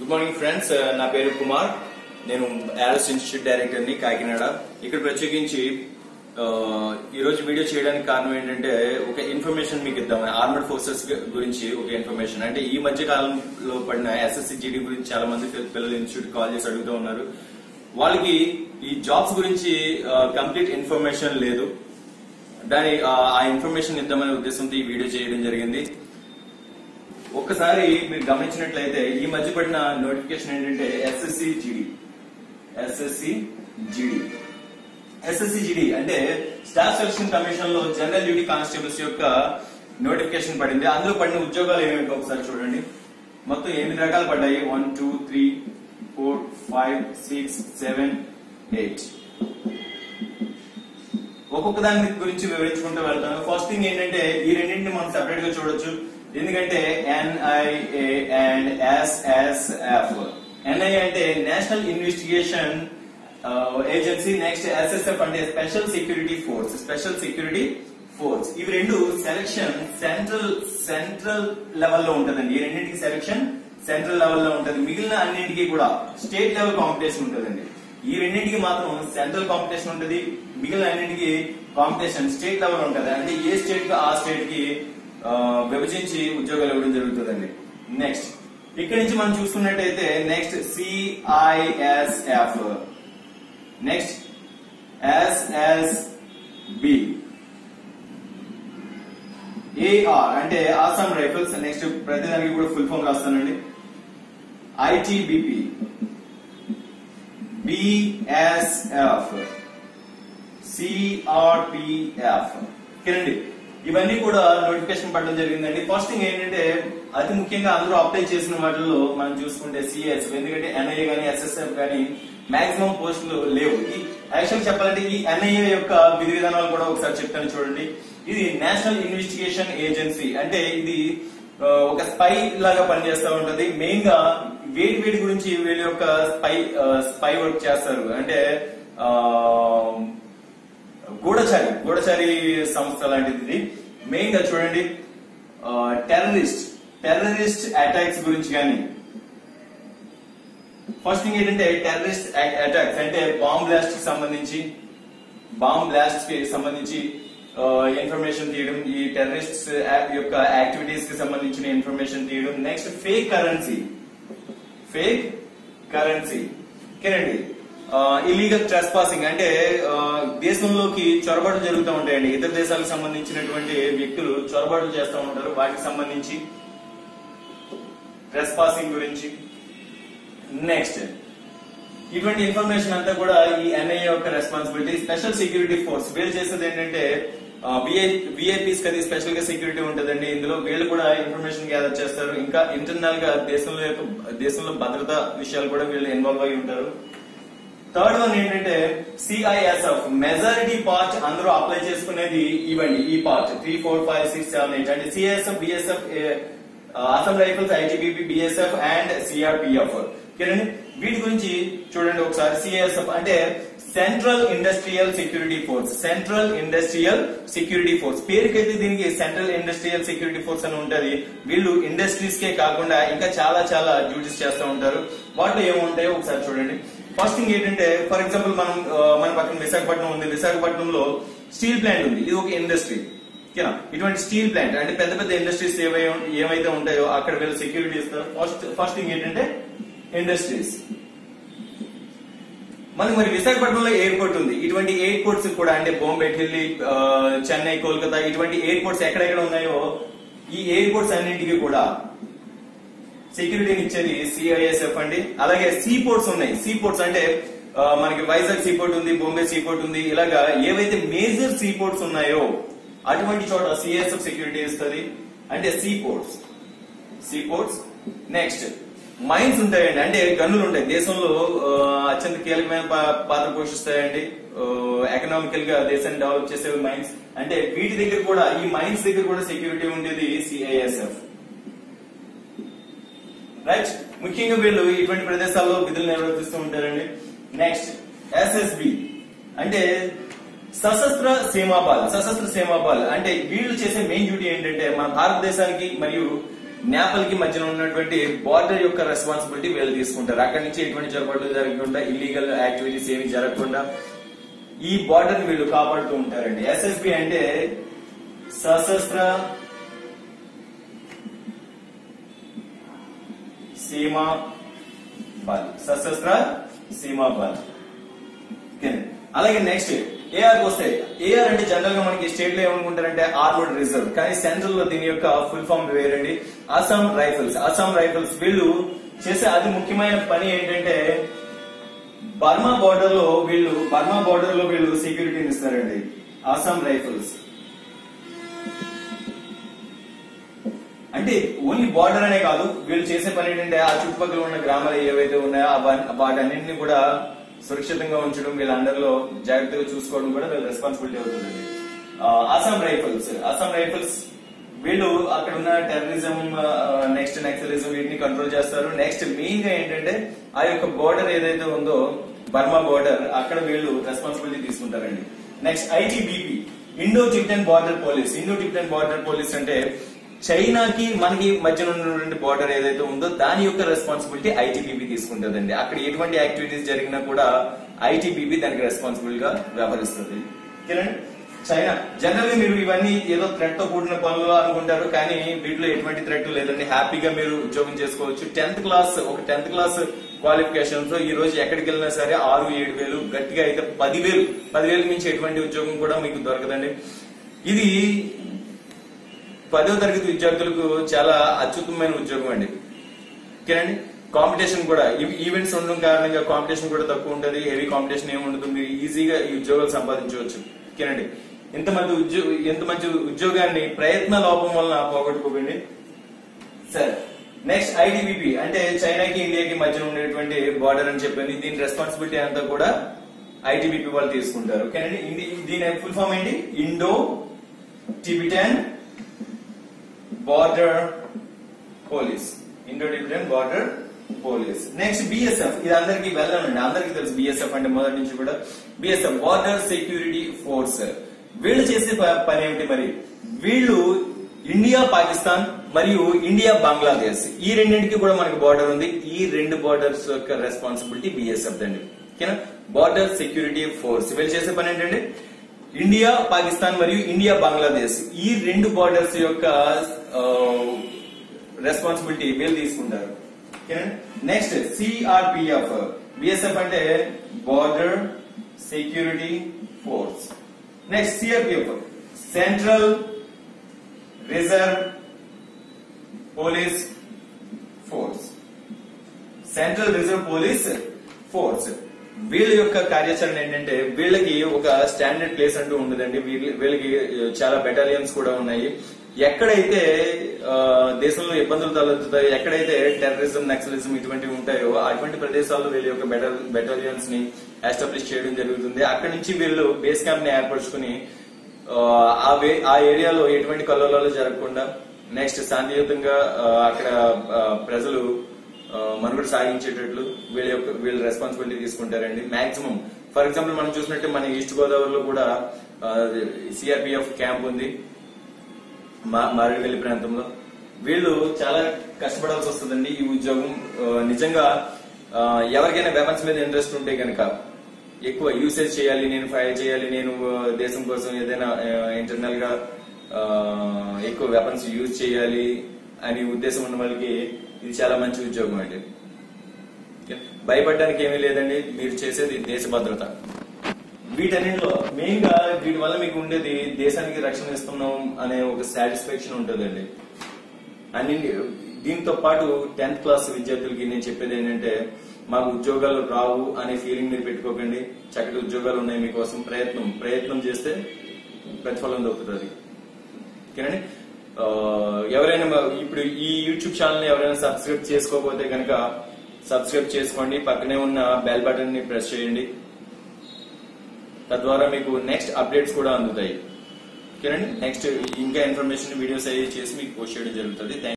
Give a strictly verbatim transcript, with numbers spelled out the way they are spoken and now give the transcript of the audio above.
Good morning friends, నా పేరు కుమార్. నేను ఏరోస్ ఇన్స్టిట్యూట్ డైరెక్టర్ ని కాకినాడ. ఇక్కడ ప్రత్యేకించి ఈ రోజు వీడియో చేయడానికి కారణం ఏంటంటే ఒక ఇన్ఫర్మేషన్ మీకు ఇద్దాం. ఆర్మడ్ ఫోర్సెస్ గురించి ఒక ఇన్ఫర్మేషన్. అంటే ఈ మధ్య కాలంలో పడిన ఎస్ఎస్సి జీడీ గురించి చాలా మంది పిల్లలు ఇన్స్టిట్యూట్ కాల్ చేసి అడుగుతూ ఉన్నారు. వాళ్ళకి ఈ జాబ్స్ గురించి కంప్లీట్ ఇన్ఫర్మేషన్ లేదు. దాని ఆ ఇన్ఫర్మేషన్ ఇద్దామనే ఉద్దేశంతో ఈ వీడియో చేయడం జరిగింది. ఒక్కసారి మీరు గమనించినట్లయితే ఈ మధ్య పడిన నోటిఫికేషన్ ఏంటంటే ఎస్ఎస్సి జీడీ ఎస్ఎస్సి జీడీ ఎస్ఎస్సి జీడీ అంటే స్టాఫ్ సెలక్షన్ కమిషన్ లో జనరల్ డ్యూటీ కానిస్టేబుల్స్ యొక్క నోటిఫికేషన్ పడింది. అందులో పడిన ఉద్యోగాలు ఏమేమిటో ఒకసారి చూడండి. మొత్తం ఎనిమిది రకాలు పడ్డాయి. One two three four five six seven eight. ఒక్కొక్క దాని గురించి వివరించుకుంటూ వెళ్తాను. ఫస్ట్ థింగ్ ఏంటంటే ఈ రెండింటిని మనం సెపరేట్ గా చూడొచ్చు. ఎందుకంటే ఎన్ఐఏ అండ్ ఎస్ఎస్ఎఫ్. ఎన్ఐఏ అంటే national investigation agency, next SSF అంటే special security force special security force. ఇవి రెండు సెలక్షన్ సెంట్రల్ సెంట్రల్ లెవెల్లో ఉంటుందండి. ఈ రెండింటికి సెలక్షన్ సెంట్రల్ లెవెల్లో ఉంటుంది. మిగిలిన అన్నింటికి కూడా స్టేట్ లెవెల్ కాంపిటీషన్ ఉంటుందండి. ఈ రెండింటికి మాత్రం సెంట్రల్ కాంపిటీషన్ ఉంటుంది. మిగిలిన అన్నింటికి కాంపిటీషన్ స్టేట్ లెవెల్ ఉంటుంది. అంటే ఏ స్టేట్ కి ఆ స్టేట్ కి విభజించి ఉద్యోగాలు ఇవ్వడం జరుగుతుందండి. నెక్స్ట్ ఇక్కడి నుంచి మనం చూసుకున్నట్టయితే next CISF, next SSB, AR అంటే ఆసాం రైఫిల్స్. నెక్స్ట్ ప్రతిదానికి కూడా ఫుల్ ఫామ్ రాస్తానండి. ITBP, BSF, CRPF. కిరండి ఇవన్నీ కూడా నోటిఫికేషన్ పడడం జరిగిందండి. ఫస్ట్ థింగ్ ఏంటంటే అతి ముఖ్యంగా అందరూ అప్లై చేసిన వాటిల్లో మనం చూసుకుంటే సిఎస్, ఎందుకంటే ఎన్ఐఏ గానీ ఎస్ఎస్ఎఫ్ గానీ మాక్సిమం పోస్టులు లేవు. ఈ యాక్చువల్ చెప్పాలంటే ఈ ఎన్ఐఏ యొక్క విధి విధానాలు కూడా ఒకసారి చెప్తాను చూడండి. ఇది నేషనల్ ఇన్వెస్టిగేషన్ ఏజెన్సీ. అంటే ఇది ఒక స్పై లాగా పనిచేస్తూ ఉంటది. మెయిన్ గా వేడి వేడి గురించి వీళ్ళ యొక్క స్పై స్పై వర్క్ చేస్తారు. అంటే గూఢచారి గూఢచారి సంస్థ లాంటిది. మెయిన్ గా చూడండి టెర్రరిస్ట్ టెర్రరిస్ట్ అటాక్స్ గురించి కానీ. ఫస్ట్ థింగ్ ఏంటంటే టెర్రరిస్ట్ అటాక్స్ అంటే బాంబ్ బ్లాస్ట్ కి సంబంధించి బాంబ్ బ్లాస్ట్ కి సంబంధించి ఇన్ఫర్మేషన్ తీయడం, ఈ టెర్రరిస్ట్ యొక్క యాక్టివిటీస్ కి సంబంధించిన ఇన్ఫర్మేషన్ తీయడం. Next fake currency fake currency కిరండి ఇల్లీగల్ ట్రెస్పాసింగ్ అంటే దేశంలోకి చొరబాట్లు జరుగుతూ ఉంటాయండి. ఇతర దేశాలకు సంబంధించినటువంటి వ్యక్తులు చొరబాట్లు చేస్తూ ఉంటారు. వాటికి సంబంధించి ట్రెస్పాసింగ్ గురించి. నెక్స్ట్ ఇటువంటి ఇన్ఫర్మేషన్ అంతా కూడా ఈ ఎన్ఐఏ యొక్క రెస్పాన్సిబిలిటీ. స్పెషల్ సెక్యూరిటీ ఫోర్స్ వీళ్ళు చేసేది ఏంటంటే విఐపీస్ కది స్పెషల్ గా సెక్యూరిటీ ఉంటుందండి. ఇందులో వీళ్ళు కూడా ఇన్ఫర్మేషన్ గ్యాదర్ చేస్తారు. ఇంకా ఇంటర్నల్ గా దేశంలో యొక్క దేశంలో భద్రతా విషయాలు కూడా వీళ్ళు ఇన్వాల్వ్ అయి ఉంటారు. థర్డ్ వన్ ఏంటంటే సిఐఎస్ఎఫ్. మెజారిటీ పార్ట్ అందరూ అప్లై చేసుకునేది ఇవ్వండి. ఈ part three four five six seven eight అంటే CISF, BSF, Assam rifles, ITBP, BSF and CRPF. వీటి గురించి చూడండి ఒకసారి. సిఐఎస్ఎఫ్ అంటే central industrial security force central industrial security force. పేరుకైతే దీనికి సెంట్రల్ ఇండస్ట్రియల్ సెక్యూరిటీ ఫోర్స్ అని ఉంటది. వీళ్ళు ఇండస్ట్రీస్ కే కాకుండా ఇంకా చాలా చాలా డ్యూటీస్ చేస్తూ ఉంటారు. వాటిలో ఏముంటాయో ఒకసారి చూడండి. ఫస్ట్ థింగ్ ఏంటంటే ఫర్ ఎగ్జాంపుల్ మనం మన పక్కన విశాఖపట్నం ఉంది. విశాఖపట్నంలో స్టీల్ ప్లాంట్ ఉంది. ఇది ఒక ఇండస్ట్రీ. ఇటువంటి స్టీల్ ప్లాంట్ అంటే పెద్ద పెద్ద ఇండస్ట్రీస్ ఏవైతే ఉంటాయో అక్కడ వీళ్ళు సెక్యూరిటీ ఇస్తారు. ఫస్ట్ ఫస్ట్ థింగ్ ఏంటంటే ఇండస్ట్రీస్. మనకి మరి విశాఖపట్నంలో ఎయిర్పోర్ట్ ఉంది. ఇటువంటి ఎయిర్పోర్ట్స్ కూడా అంటే బాంబే, ఢిల్లీ, చెన్నై, కోల్కతా ఇటువంటి ఎయిర్పోర్ట్స్ ఎక్కడెక్కడ ఉన్నాయో ఈ ఎయిర్పోర్ట్స్ అన్నింటికి కూడా సెక్యూరిటీని ఇచ్చేది సిఐఎస్ఎఫ్ అండి. అలాగే సీ పోర్ట్స్ ఉన్నాయి. సీ పోర్ట్స్ అంటే మనకి వైజాగ్ సీ పోర్ట్ ఉంది, బాంబే సీ పోర్ట్ ఉంది. ఇలాగా ఏవైతే మేజర్ సీ పోర్ట్స్ ఉన్నాయో అటువంటి చోట సిఐఎస్ఎఫ్ సెక్యూరిటీ ఇస్తుంది. అంటే sea ports sea ports next mines ఉంటాయండి. అంటే గన్నులు ఉంటాయి. దేశంలో అత్యంత కీలకమైన పాత్ర పోషిస్తాయండి. ఎకనామికల్ గా దేశాన్ని డెవలప్ చేసే మైన్స్. అంటే వీటి దగ్గర కూడా ఈ మైన్స్ దగ్గర కూడా సెక్యూరిటీ ఉండేది సిఐఎస్ఎఫ్. రైట్. ముఖ్యంగా వీళ్ళు ఇటువంటి ప్రదేశాల్లో విధులు నిర్వర్తిస్తూ ఉంటారండి. నెక్స్ట్ ఎస్ఎస్బి అంటే సశస్త్ర సీమాబల్ సశస్త్ర సీమాబల్ అంటే వీళ్ళు చేసే మెయిన్ డ్యూటీ ఏంటంటే మన భారతదేశానికి మరియు నేపాల్ కి మధ్యన ఉన్నటువంటి బార్డర్ యొక్క రెస్పాన్సిబిలిటీ వీళ్ళు తీసుకుంటారు. అక్కడి నుంచి ఎటువంటి జరపట్లు జరగకుండా, ఇల్లీగల్ యాక్టివిటీస్ ఏమి జరగకుండా ఈ బార్డర్ వీళ్ళు కాపాడుతూ ఉంటారండి. ఎస్ఎస్బి అంటే సశస్త్ర సీమా బల్, సశస్త్ర సీమా బల్. అలాగే నెక్స్ట్ ఏఆర్ వస్తే, ఏఆర్ అంటే జనరల్ గా మనకి స్టేట్ లో ఏమనుకుంటారంటే ఆర్మర్డ్ రిజర్వ్, కానీ సెంట్రల్ లో దీని యొక్క ఫుల్ ఫామ్ వేరండి. అస్సాం రైఫిల్స్. అస్సాం రైఫిల్స్ వీళ్ళు చేసే అతి ముఖ్యమైన పని ఏంటంటే బర్మా బోర్డర్ లో వీళ్ళు బర్మా బోర్డర్ లో వీళ్ళు సెక్యూరిటీని ఇస్తారండి. అస్సాం రైఫిల్స్ అంటే ఓన్లీ బార్డర్ అనే కాదు, వీళ్ళు చేసే పని ఏంటంటే ఆ చుట్టుపక్కల ఉన్న గ్రామాలు ఏవైతే ఉన్నాయో వాటన్నింటినీ కూడా సురక్షితంగా ఉంచడం, వీళ్ళ అందరిలో జాగ్రత్తగా చూసుకోవడం కూడా వీళ్ళ రెస్పాన్సిబిలిటీ అవుతుందండి. అస్సాం రైఫిల్స్ అస్సాం రైఫిల్స్ వీళ్ళు అక్కడ ఉన్న టెర్రరిజం, నెక్స్ట్ నక్సలిజం వీటిని కంట్రోల్ చేస్తారు. నెక్స్ట్ మెయిన్ గా ఏంటంటే ఆ యొక్క బోర్డర్ ఏదైతే ఉందో బర్మా బోర్డర్, అక్కడ వీళ్ళు రెస్పాన్సిబిలిటీ తీసుకుంటారండి. Next ITBP, Indo Tibetan border police. Indo Tibetan border police అంటే చైనాకి మనకి మధ్యన ఉన్నటువంటి బార్డర్ ఏదైతే ఉందో దాని యొక్క రెస్పాన్సిబిలిటీ ఐటీబీపీ తీసుకుంటుందండి. అక్కడ ఎటువంటి యాక్టివిటీస్ జరిగినా కూడా ఐటీబీపీ దానికి రెస్పాన్సిబుల్ గా వ్యవహరిస్తుంది. చైనా జనరల్ గా మీరు ఇవన్నీ ఏదో థ్రెట్ తో కూడిన పనులు అనుకుంటారు, కానీ వీటిలో ఎటువంటి థ్రెట్ లేదండి. హ్యాపీగా మీరు ఉద్యోగం చేసుకోవచ్చు. టెన్త్ క్లాస్ ఒక టెన్త్ క్లాస్ క్వాలిఫికేషన్ తో ఈ రోజు ఎక్కడికి వెళ్ళినా సరే ఆరు ఏడు వేలు గట్టిగా అయితే పదివేలు పదివేలకు మించి ఎటువంటి ఉద్యోగం కూడా మీకు దొరకదండి. ఇది పదో తరగతి విద్యార్థులకు చాలా అత్యుత్తమైన ఉద్యోగం అండి. ఓకేనండి. కాంపిటీషన్ కూడా ఈవెంట్స్ ఉండడం కారణంగా కాంపిటీషన్ కూడా తక్కువ ఉంటుంది. హెవీ కాంపిటీషన్ ఏమి ఉండదు, మీరు ఈజీగా ఈ ఉద్యోగాలు సంపాదించవచ్చు. ఓకేనండి. ఇంత మంది ఉద్యోగ ఎంత మంచి ఉద్యోగాన్ని ప్రయత్న లోపం వలన పోగొట్టుకోకండి. సరే, నెక్స్ట్ ఐటీబీపీ అంటే చైనాకి ఇండియాకి మధ్యన ఉండేటువంటి బార్డర్ అని చెప్పండి. దీని రెస్పాన్సిబిలిటీ అంతా కూడా ఐటీబీపీ వాళ్ళు తీసుకుంటారు. ఓకేనండి. దీని ఫుల్ ఫామ్ ఏంటి? Indo Tibetan border police. Indo Tibetan border police. Next BSF. ఇది అందరికి వెళ్ళండి, అందరికి తెలుసు బిఎస్ఎఫ్ అంటే మొదటి నుంచి కూడా. BSF border security force. వీళ్ళు చేసే పని ఏమిటి మరి? వీళ్ళు ఇండియా పాకిస్తాన్ మరియు ఇండియా బంగ్లాదేశ్ ఈ రెండింటికి కూడా మనకి బార్డర్ ఉంది. ఈ రెండు బార్డర్స్ యొక్క రెస్పాన్సిబిలిటీ బిఎస్ఎఫ్ అండి. ఓకేనా? బార్డర్ సెక్యూరిటీ ఫోర్స్ వీళ్ళు చేసే పని ఏంటంటే ఇండియా పాకిస్తాన్ మరియు ఇండియా బంగ్లాదేశ్ ఈ రెండు బార్డర్స్ యొక్క రెస్పాన్సిబిలిటీ వీళ్ళు తీసుకుంటారు. Next CRPF. బిఎస్ఎఫ్ అంటే border security force. Next CRPF central reserve police force. Central reserve police force వీళ్ళ యొక్క కార్యాచరణ ఏంటంటే వీళ్ళకి ఒక స్టాండర్డ్ ప్లేస్ అంటూ ఉండదండి. వీళ్ళకి చాలా బెటాలియన్స్ కూడా ఉన్నాయి. ఎక్కడైతే దేశంలో ఇబ్బందులు తలెత్తుతాయో, ఎక్కడైతే టెర్రరిజం నక్సలిజం ఇటువంటివి ఉంటాయో అటువంటి ప్రదేశాల్లో వీళ్ళ యొక్క బెటాలియన్స్ ని ఎస్టాబ్లిష్ చేయడం జరుగుతుంది. అక్కడి నుంచి వీళ్ళు బేస్ క్యాంప్ ని ఏర్పరచుకుని ఆ ఏరియాలో ఎటువంటి కల్లోలాలు జరగకుండా నెక్స్ట్ శాంతియుతంగా అక్కడ ప్రజలు మనుగడ సాగించేటట్లు వీళ్ళ యొక్క వీళ్ళ రెస్పాన్సిబిలిటీ తీసుకుంటారండి. మాక్సిమం ఫర్ ఎగ్జాంపుల్ మనం చూసినట్టే మన ఈస్ట్ గోదావరిలో కూడా సిఆర్పిఎఫ్ క్యాంప్ ఉంది మారేడుమిల్లి ప్రాంతంలో. వీళ్ళు చాలా కష్టపడాల్సి వస్తుందండి ఈ ఉద్యోగం. నిజంగా ఎవరికైనా వెపన్స్ మీద ఇంట్రెస్ట్ ఉంటే కనుక ఎక్కువ యూసేజ్ చేయాలి, నేను ఫైర్ చేయాలి, నేను దేశం కోసం ఏదైనా ఇంటర్నల్ గా ఎక్కువ వెపన్స్ యూజ్ చేయాలి అని ఉద్దేశం ఉన్న వాళ్ళకి ఇది చాలా మంచి ఉద్యోగం అండి. భయపడడానికి ఏమీ లేదండి, మీరు చేసేది దేశ భద్రత. వీటన్నింటిలో మెయిన్ గా వీటి వల్ల మీకు ఉండేది దేశానికి రక్షణ ఇస్తున్నాం అనే ఒక సాటిస్ఫాక్షన్ ఉంటుందండి. అన్ని దీంతో పాటు టెన్త్ క్లాస్ విద్యార్థులకి నేను చెప్పేది ఏంటంటే మాకు ఉద్యోగాలు రావు అనే ఫీలింగ్ మీరు పెట్టుకోకండి. చక్కటి ఉద్యోగాలు ఉన్నాయి మీకోసం. ప్రయత్నం ప్రయత్నం చేస్తే ప్రతిఫలం దొరుకుతుంది. ఓకేనండి. ఎవరైనా ఇప్పుడు ఈ యూట్యూబ్ ఛానల్ ని ఎవరైనా సబ్స్క్రైబ్ చేసుకోకపోతే కనుక సబ్స్క్రైబ్ చేసుకోండి. పక్కనే ఉన్న బెల్ బటన్ ని ప్రెస్ చేయండి. తద్వారా మీకు నెక్స్ట్ అప్డేట్స్ కూడా అందుతాయి. ఓకేనండి. నెక్స్ట్ ఇంకా ఇన్ఫర్మేషన్ వీడియోస్ అయ్యి చేసి మీకు పోస్ట్ చేయడం జరుగుతుంది.